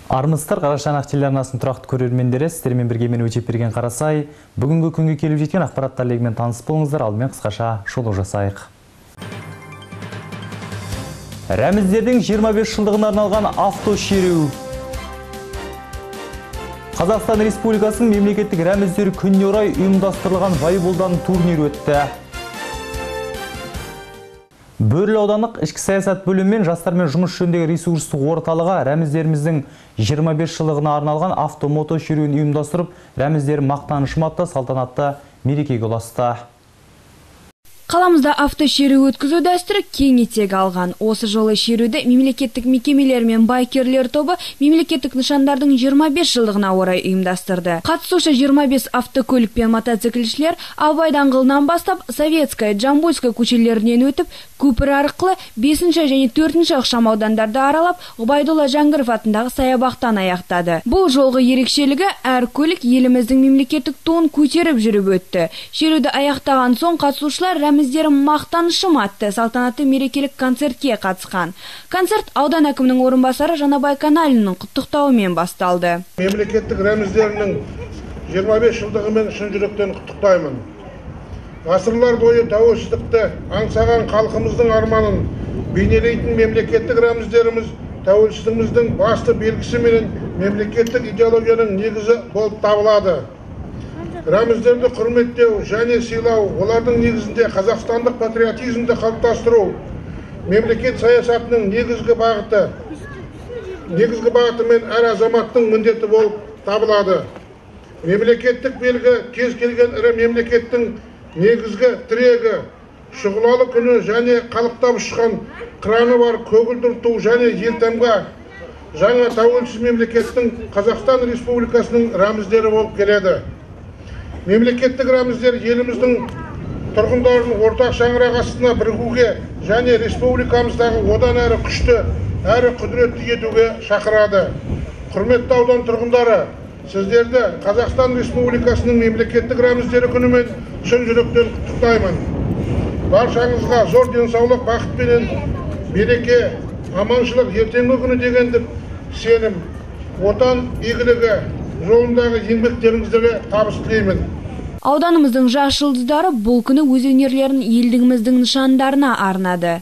Армысыздар, Қарашанақ телеарнасының тұрақты көрермендері, сіздермен бірге мен Өтепберген Қарасай. Бүгінгі күнге келіп жеткен ақпараттар легімен таныс болыңыздар, алдымен қысқаша шолу жасайық. Рәміздердің 25 жылдығына арналған автошеру. Қазақстан Республикасының мемлекеттік рәміздері күніне орай ұйымдастырылған волейболдан турнир өтті. Бөрлі аудандық ішкі саясат бөлімі мен жастармен жұмыс жөніндегі ресурстық орталығы рәміздеріміздің 25 жылдығына арналған автомото шеруін ұйымдастырып, рәміздері мақтанышым атты салтанатты мерекеге ұласты. Қаламызда автошеру өткізу дәстүрі кең етек алған. Осы жолы шеруді мемлекеттік мекемелер мен байкерлер тобы мемлекеттік нышандардың 25 жылдығына орай ұйымдастырды. Қатысушы 25 автокөлік пен мотоциклшілер Абай даңғылынан бастап Советская, Жамбульская көшелерінен өтіп, көпір арқылы 5 және 4 ықшам аудандарды аралап, Ғұбайдолла Жаңғыров атындағы саябақтан аяқтады. Бұл жолғы ерекшелігі әр көлік еліміздің мемлекеттік туын көтеріп жүріп өтті. Шеруді аяқтаған соң қатысушылар рәміздері мақтанышым атты салтанатты мерекелік концертке қатысқан. Концерт аудан әкімінің орынбасары Жанабай Каналиннің құттықтауымен басталды. Мемлекеттік рәміздерінің 25 жылдығымен шын жүректен құттықтаймын. Ғасырлар бойы тәуелсіздікті аңсаған халқымыздың арманын бейнелейтін мемлекеттік рәміздеріміз тәуелсіздігіміздің басты белгісі мен мемлекеттік идеологияның негізі болып табылады. Рәміздерді құрметтеу және сыйлау, олардың негізінде қазақстандық патриотизмді қалыптастыру, мемлекет саясатының негізгі бағыты мен әр азаматтың міндеті болып табылады. Мемлекеттік белгі кез келген ірі мемлекеттің негізгі тірегі, шұғылалы күні және қалықтап ұшқан қыраны бар көгілдір ту және елтаңба жаңа тәуелсіз мемлекеттің Қазақстан Республикасының рәміздері болып келеді. Мемлекеттік рәміздер еліміздің тұрғындарын ортақ шаңырақ астына бірігуге және республикамыздағы одан әрі күшті, әрі құдіретті етуге шақырады. Құрметті аудан тұрғындары, сіздерді Қазақстан Республикасының мемлекеттік рәміздері күнімен шын жүректен құттықтаймын. Баршаңызға зор денсаулық, бақыт пен береке, аманшылық ертеңгі күні дегендік сенім, отан игілігі жолындағы еңбектеріңіздерге табыс тілеймін. Ауданымыздың жас жұлдыздары бұл күні өз өнерлерін елдігіміздің нышандарына арнады.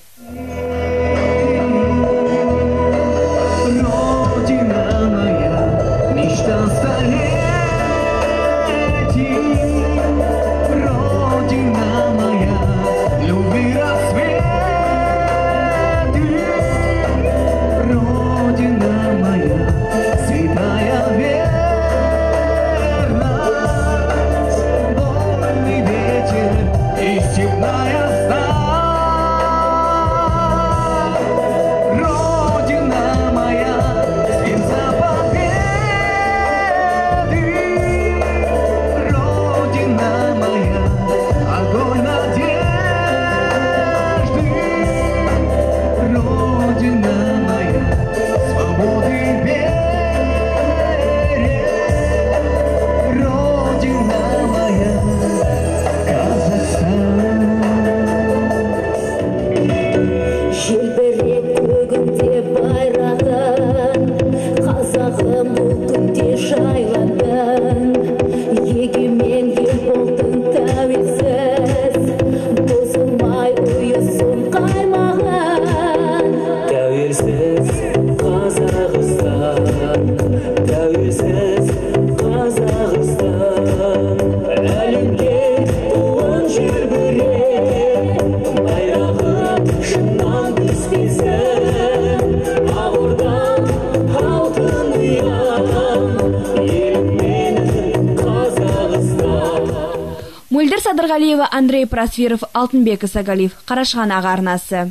Мөлдір Садырғалиева, Андрей Просверов, Алтынбек Исагалиев, Қарашанақ арнасы.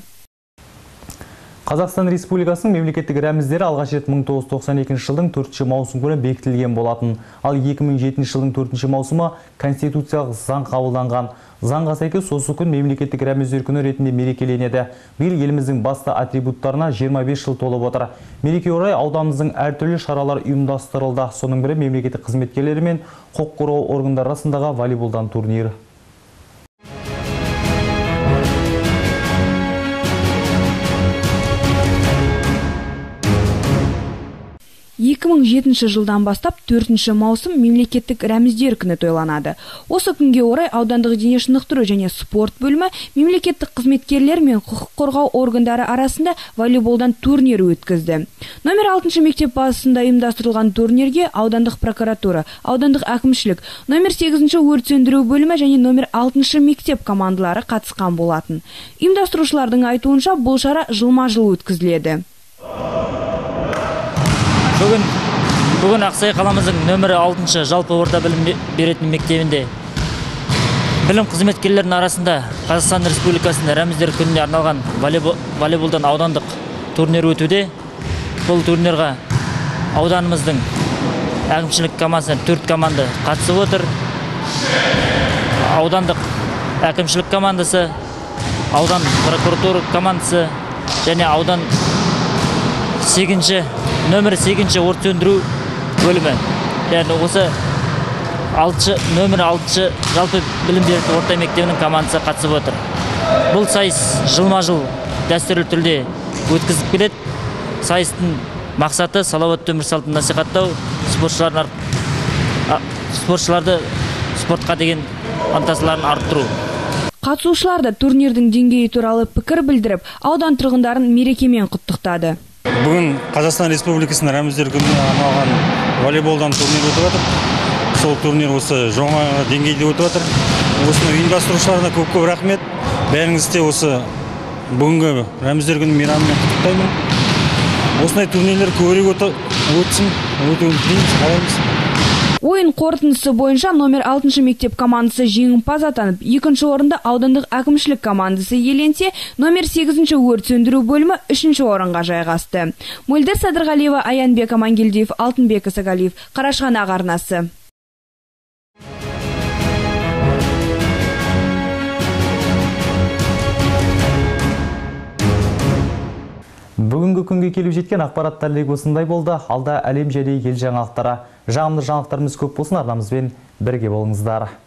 Қазақстан Республикасының мемлекеттік рәміздері алғаш рет 1992 жылдың 4 маусым күні бекітілген болатын. Ал 2007 жылдың 4 маусымы конституциялық заң қабылданған. Заңға сәйкес осы күн мемлекеттік рәміздер күні ретінде мерекеленеді. Биыл еліміздің басты атрибуттарына 25 жыл толып отыр. Мереке орай ауданымыздың әртүрлі шаралар ұйымдастырылды. Соның бірі мемлекеттік қызметкерлері мен құқық қорғау органдары арасындағы волейболдан турнир. 2007 жылдан бастап 4 маусым мемлекеттік рәміздер күні тойланады. Осы күнге орай аудандық дене шынықтыру және спорт бөлімі мемлекеттік қызметкерлер мен құқық қорғау органдары арасында волейболдан турнир өткізді. Номер 6 мектеп базасында ұйымдастырылған турнирге аудандық прокуратура, аудандық әкімшілік, номер 8 өрт сөндіру бөлімі және номер 6 мектеп командалары қатысқан болатын. Ұйымдастырушылардың айтуынша бұл шара жылма-жыл өткізіледі. Бүгін Ақсай қаламыздың нөмірі 6 жалпы орта білім беретін мектебінде білім қызметкерлерінің арасында Қазақстан Республикасында рәміздер күніне арналған волейболдан аудандық турнир өтуде. Бұл турнирға ауданымыздың әкімшілік командасынан 4 команда қатысып отыр. Аудандық әкімшілік командасы, аудан прокуратура командасы және аудан нөмір 8 өрт сөндіру бөлімі. Яғни осы нөмір 6 жалпы білім беретін орта мектебінің командасы қатысып отыр. Бұл сайыс жылма-жыл дәстүрлі түрде өткізіп келеді. Сайыстың мақсаты салауатты өмір салтын насихаттау, спортшыларды спортқа деген ынтасыларын арттыру. Қатысушылар да турнирдің деңгейі туралы пікір білдіріп, аудан тұрғындарын мерекемен құттықтады. Бүгін Қазақстан Республикасының рәміздер күніне арналған волейболдан турнир өтіп жатыр. Сол турнир осы жоғары деңгейде өтіп жатыр. Осыны ұйымдастырушыларына көп рахмет. Бәріңізді осы бүгінгі рәміздер күні мейрамымен құттықтаймын. Осындай турнирлер көбірек өтсін, өтуін тілейміз, қалаймыз. Ойын қорытындысы бойынша номер 6 мектеп командасы жеңімпаз атанып, 2 орында аудандық әкімшілік командасы иеленсе, номер 8 өрт сөндіру бөлімі 3 орынға жайғасты. Мөлдір Садырғалиева, Аянбек Амангелдиев, Алтынбек Исагалиев, Қарашығанақ арнасы. Бүгінгі күнге келіп жеткен ақпараттар легі осындай болды. Алда әлем және ел жаңалықтары. Жағымды жаңалықтарымыз көп болсын, арнамызбен бірге болыңыздар.